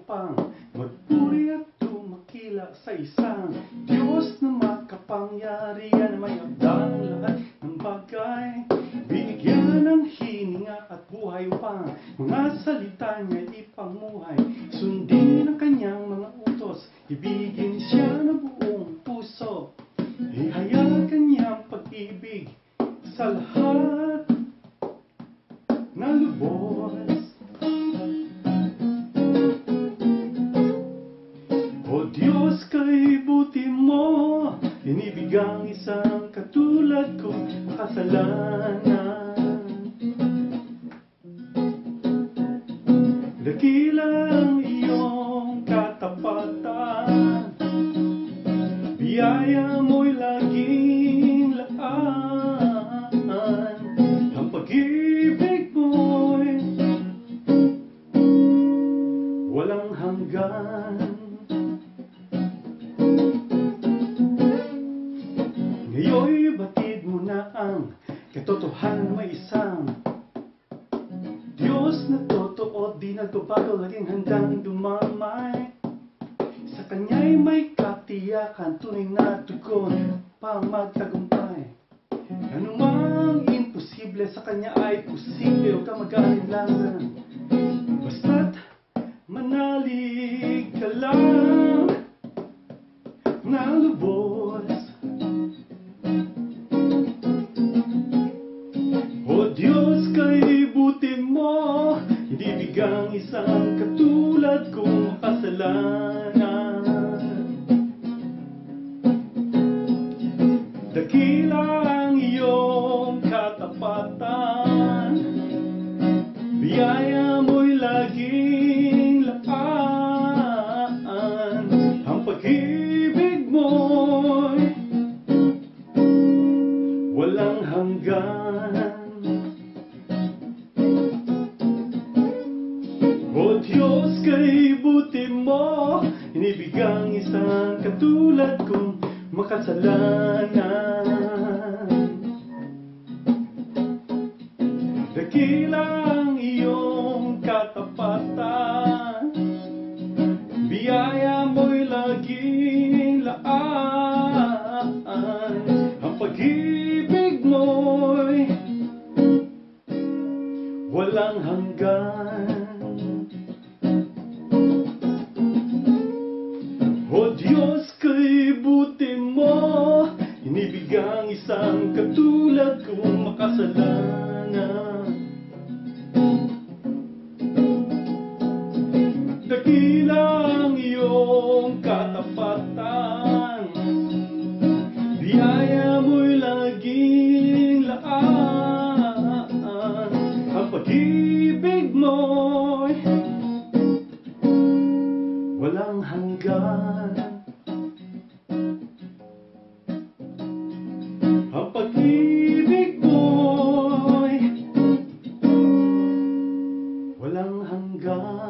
upang magpuri at tumakila sa isang Diyos na makapangyarihan na may hagdan lahat ng bagay. Binigyan ng hininga at buhay upang mga salita niya ipamuhay. Sundin ang kanyang mga utos, ibigin siya ng buong puso. Ihayag kanyang pag-ibig sa lahat na lubos. O Diyos, kay buti mo, inibig ang isang katulad kong makasalanan. Dakilang iyong katapatan, biyaya mo'y laging laan. Ang pag-ibig mo'y walang hanggan. Ngayon'y batid mo na ang katotohanan, may isang Diyos na totoo, di nagbabago, laging handang dumamay. Sa Kanya'y may katiyakan, tunay na tugon pa magtagumpay. Anumang imposible sa Kanya ay posible, huwag ka mag-alinlangan. Basta't manalig ka lang na lubos. O Diyos, kay buti mo, inibig ang isang katulad kong makasalanan. Dakila ang iyong katapatan, biyaya mo'y laging laan. Ang pag-ibig mo'y walang hanggan. O Diyos, kay buti mo, inibig ang isang katulad kong makasalanan. Dakila ang iyong katapatan, biyaya mo'y laging laan. Ang pag-ibig mo'y walang hanggan. O Diyos, kay buti mo, inibig ang isang katulad kong makasalanan. Dakila ang iyong katapatan, biyaya mo'y laging laan. Ang pag-ibig mo'y walang hanggan. Ang pag-ibig mo'y walang hanggan.